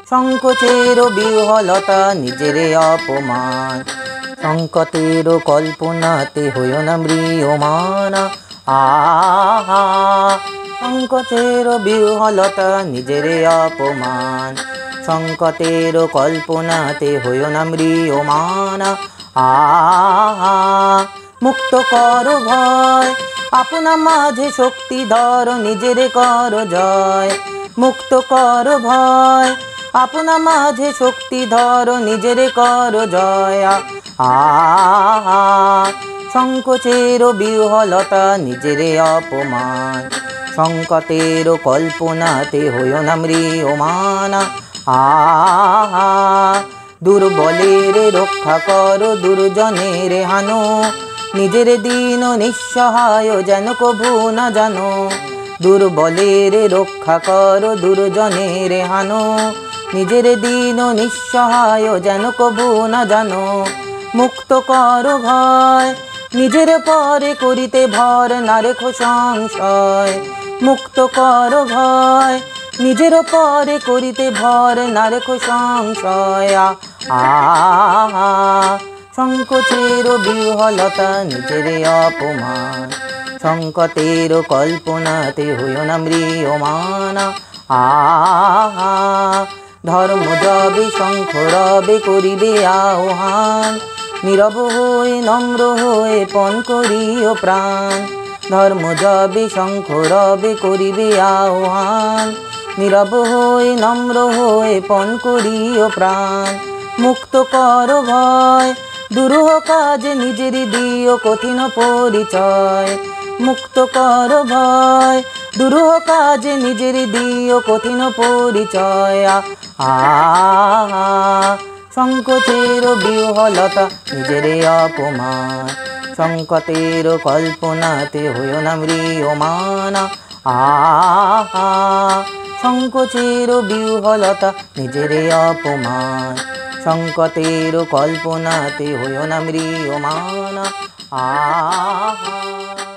সংকোচের বিহ্বলতা নিজেরে অপমান। সংকটের কল্পনাতে হইও না ম্রিয়মান। আহা সংকটের বিহ্বলতা নিজেরে অপমান। সংকটের কল্পনাতে হইও না ম্রিয়মান। আহা মুক্ত কর ভয়, আপনা মাঝে শক্তি ধর, নিজেরে কর জয়। মুক্ত কর ভয়, আপনা মাঝে শক্তি ধর, নিজেরে কর জয়। আহা সংকোচের বিহ্বলতা নিজেরে অপমান। সংকটের কল্পনাতে হইও না ম্রিয়মান। আহা দুর্বলের রক্ষা কর, দুর্জনের হানো, নিজের দীন নিঃসহায় যেন কভু না জানো। দুর্বলের রক্ষা কর, দুর্জনের হানো, নিজের দীন নিঃসহায় যেন কভু না জানো। মুক্ত কর ভয়, নিজের পরে করিতে ভর, না রেখো সংশয়। মুক্ত কর ভয়, নিজের পরে করিতে ভর, না রেখো সংশয়। আহা সংকোচের বিহ্বলতা নিজেরে অপমান। সংকটের কল্পনাতে হইও না ম্রিয়মান। আহা ধর্ম যবে শঙ্খ রবে করিবে আহ্বান, নীরব হয়ে নম্র হয়ে পণ করিও প্রাণ। ধর্ম যবে শঙ্খ রবে করিবে আহ্বান, নীরব হয়ে নম্র হয়ে পণ করিও প্রাণ। মুক্ত কর ভয়, দুরূহ কাজে নিজের দিও কঠিন পরিচয়। মুক্ত কর ভয়, দুরূহ কাজে নিজের দিও কঠিন পরিচয়। আহা সংকোচের বিহ্বলতা নিজেরে অপমান। সংকটের কল্পনাতে হইও না ম্রিয়মান। আহা সংকোচের বিহ্বলতা নিজেরে অপমান। সংকটের কল্পনাতে হইও না ম্রিয়মান। আহা।